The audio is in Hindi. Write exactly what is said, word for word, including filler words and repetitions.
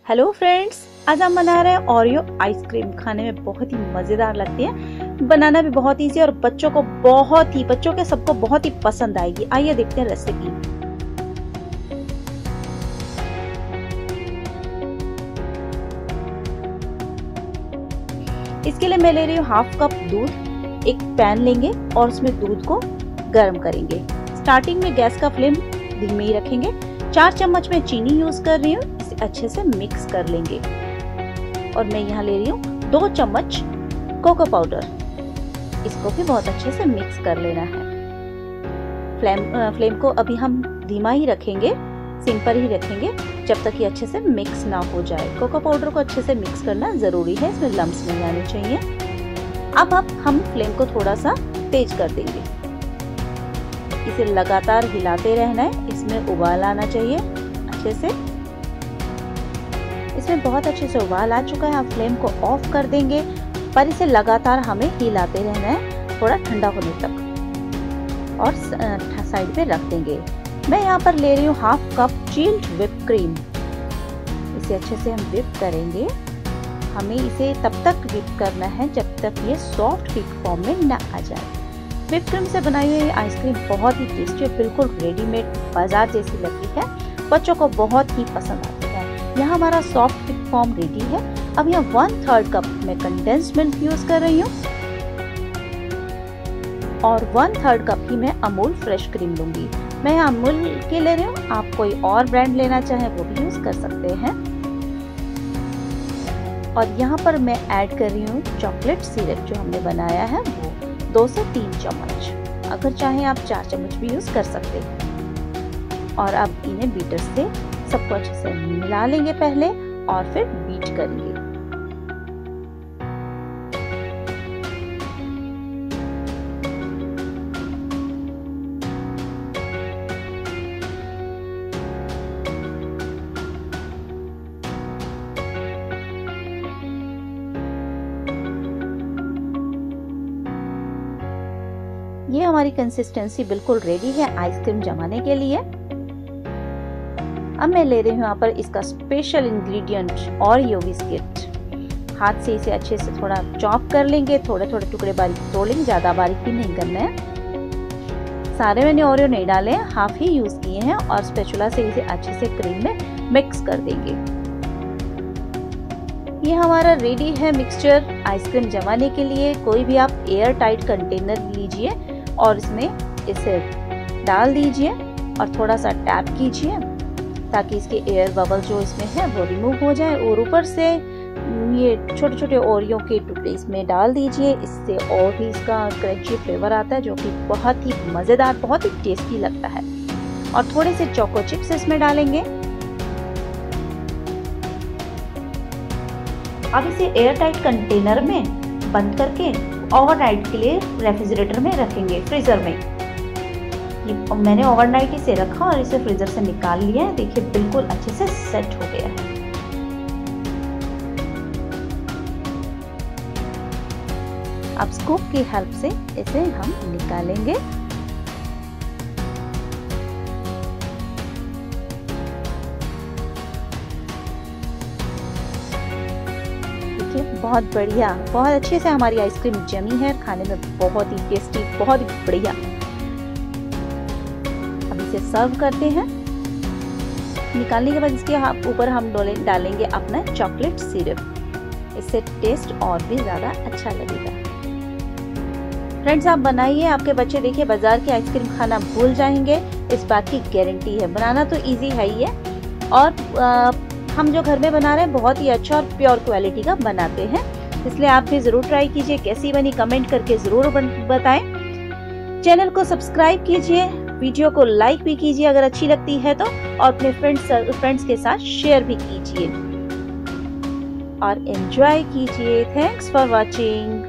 हेलो फ्रेंड्स, आज हम बना रहे हैं ओरियो आइसक्रीम। खाने में बहुत ही मजेदार लगती है, बनाना भी बहुत इजी और बच्चों को बहुत ही बच्चों के सबको बहुत ही पसंद आएगी। आइए देखते हैं रेसिपी। इसके लिए मैं ले रही हूँ हाफ कप दूध। एक पैन लेंगे और उसमें दूध को गर्म करेंगे। स्टार्टिंग में गैस का फ्लेम धीमे ही रखेंगे। चार चम्मच में चीनी यूज कर रही हूँ। इसे अच्छे से मिक्स कर लेंगे और मैं यहाँ ले रही हूँ दो चम्मच कोको पाउडर। इसको भी बहुत अच्छे से मिक्स कर लेना है। फ्लेम फ्लेम को अभी हम धीमा ही रखेंगे, सिम पर ही रखेंगे जब तक ये अच्छे से मिक्स ना हो जाए। कोको पाउडर को अच्छे से मिक्स करना जरूरी है, इसमें लम्स नहीं आने चाहिए। अब अब हम फ्लेम को थोड़ा सा तेज कर देंगे। इसे लगातार हिलाते रहना है। इसमें उबाल आना चाहिए अच्छे से। इसमें बहुत अच्छे से उबाल आ चुका है। आप फ्लेम को ऑफ कर देंगे, पर इसे लगातार हमें हिलाते रहना है थोड़ा ठंडा होने तक, और साइड पे रख देंगे। मैं यहाँ पर ले रही हूँ half cup chilled whip cream. इसे अच्छे से हम व्हिप करेंगे। हमें इसे तब तक व्हिप करना है जब तक ये सॉफ्ट थिक फॉर्म में न आ जाए। व्हिप क्रीम से बनाई हुई आइसक्रीम बहुत ही टेस्टी है, बिल्कुल रेडीमेड बाजार जैसी लगती है। बच्चों को बहुत ही पसंद आती है। यहाँ हमारा सॉफ्ट थिक फॉर्म रेडी है। अब यहाँ वन थर्ड कप में कंडेंस्ड मिल्क यूज कर रही हूँ और वन थर्ड कप ही मैं अमूल फ्रेश क्रीम लूंगी। मैं यहाँ अमूल के ले रही हूँ, आप कोई और ब्रांड लेना चाहे वो भी यूज कर सकते हैं। और यहाँ पर मैं ऐड कर रही हूँ चॉकलेट सिरप जो हमने बनाया है, वो दो से तीन चम्मच। अगर चाहे आप चार चम्मच भी यूज कर सकते हैं। और अब इन्हें बीटर से सबको अच्छे से मिला लेंगे पहले और फिर बीट करेंगे। ये हमारी कंसिस्टेंसी बिल्कुल रेडी है आइसक्रीम जमाने के लिए। अब मैं ले रही हूँ यहाँ पर इसका स्पेशल इंग्रेडिएंट ओरियो बिस्किट। हाथ से इसे अच्छे से थोड़ा चॉप कर लेंगे, थोड़े थोड़े टुकड़े बारीक तोड़ लेंगे, ज्यादा बारीक भी नहीं करना है। सारे मैंने ओरियो नहीं डाले, हाफ ही यूज किए हैं। और स्पैचुला से इसे अच्छे से क्रीम में मिक्स कर देंगे। ये हमारा रेडी है मिक्सचर आइसक्रीम जमाने के लिए। कोई भी आप एयर टाइट कंटेनर लीजिए और इसमें इसे डाल दीजिए और थोड़ा सा टैप कीजिए ताकि इसके एयर बबल जो इसमें है वो रिमूव हो जाए। और ऊपर से ये छोटे छोटे ओरियो के टुकड़े इसमें डाल दीजिए। इससे और भी इसका क्रंची फ्लेवर आता है जो कि बहुत ही मजेदार, बहुत ही टेस्टी लगता है। और थोड़े से चोको चिप्स इसमें डालेंगे। अब इसे एयर टाइट कंटेनर में बंद करके ओवरनाइट के लिए रेफ्रिजरेटर में रखेंगे, फ्रीजर में। ये मैंने ओवरनाइट इसे रखा और इसे फ्रीजर से निकाल लिया है। देखिए बिल्कुल अच्छे से सेट हो गया है। अब स्कूप की हेल्प से इसे हम निकालेंगे। बहुत बढ़िया, बहुत अच्छे से हमारी आइसक्रीम जमी है। खाने में बहुत ही टेस्टी, बहुत ही बढ़िया। अब इसे सर्व करते हैं। निकालने के बाद इसके ऊपर हम डालेंगे अपना चॉकलेट सिरप। इससे टेस्ट और भी ज्यादा अच्छा लगेगा। फ्रेंड्स, आप बनाइए, आपके बच्चे देखिए बाजार की आइसक्रीम खाना भूल जाएंगे, इस बात की गारंटी है। बनाना तो इजी है ही है, और आ, हम जो घर में बना रहे हैं बहुत ही अच्छा और प्योर क्वालिटी का बनाते हैं। इसलिए आप भी जरूर ट्राई कीजिए। कैसी बनी कमेंट करके जरूर बताएं। चैनल को सब्सक्राइब कीजिए, वीडियो को लाइक भी कीजिए अगर अच्छी लगती है तो, और अपने फ्रेंड्स फ्रेंड्स के साथ शेयर भी कीजिए और एंजॉय कीजिए। Thanks for watching.